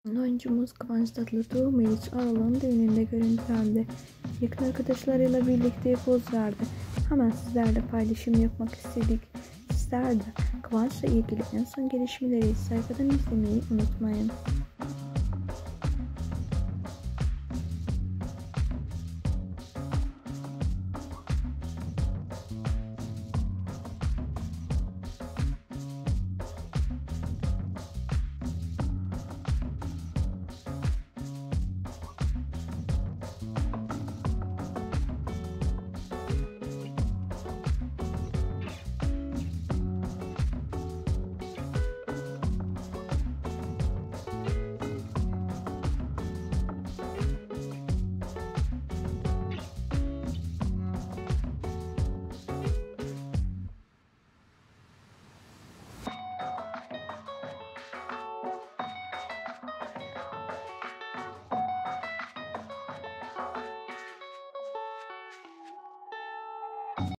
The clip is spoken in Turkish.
Oyuncumuz Kıvanç Tatlıtuğ, Meriç Aral'ın düğününde görüntülendi. Yakın arkadaşlarıyla birlikte poz verdi. Hemen sizlerle paylaşım yapmak istedik. Sizler de Kıvanç'la ilgili en son gelişmeleri sayfadan izlemeyi unutmayın.